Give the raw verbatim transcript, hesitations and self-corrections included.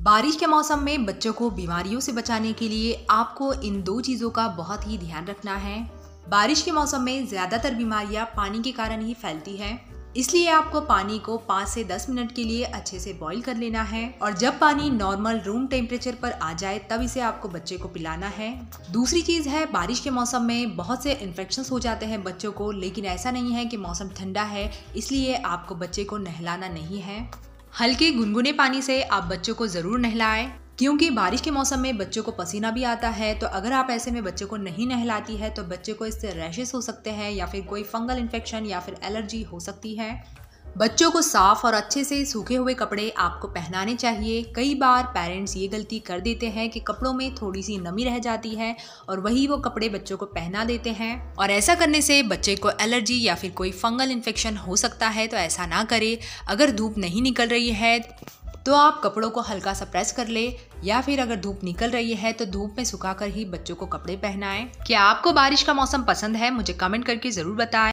बारिश के मौसम में बच्चों को बीमारियों से बचाने के लिए आपको इन दो चीज़ों का बहुत ही ध्यान रखना है। बारिश के मौसम में ज़्यादातर बीमारियां पानी के कारण ही फैलती हैं, इसलिए आपको पानी को पाँच से दस मिनट के लिए अच्छे से बॉईल कर लेना है और जब पानी नॉर्मल रूम टेम्परेचर पर आ जाए तब इसे आपको बच्चे को पिलाना है। दूसरी चीज़ है, बारिश के मौसम में बहुत से इन्फेक्शंस हो जाते हैं बच्चों को, लेकिन ऐसा नहीं है कि मौसम ठंडा है इसलिए आपको बच्चे को नहलाना नहीं है। हल्के गुनगुने पानी से आप बच्चों को ज़रूर नहलाएं, क्योंकि बारिश के मौसम में बच्चों को पसीना भी आता है। तो अगर आप ऐसे में बच्चों को नहीं नहलाती है तो बच्चे को इससे रैशेस हो सकते हैं या फिर कोई फंगल इन्फेक्शन या फिर एलर्जी हो सकती है। बच्चों को साफ और अच्छे से सूखे हुए कपड़े आपको पहनाने चाहिए। कई बार पेरेंट्स ये गलती कर देते हैं कि कपड़ों में थोड़ी सी नमी रह जाती है और वही वो कपड़े बच्चों को पहना देते हैं और ऐसा करने से बच्चे को एलर्जी या फिर कोई फंगल इन्फेक्शन हो सकता है। तो ऐसा ना करें। अगर धूप नहीं निकल रही है तो आप कपड़ों को हल्का सा प्रेस कर ले, या फिर अगर धूप निकल रही है तो धूप में सुखाकर ही बच्चों को कपड़े पहनाएं। क्या आपको बारिश का मौसम पसंद है? मुझे कमेंट करके ज़रूर बताएं।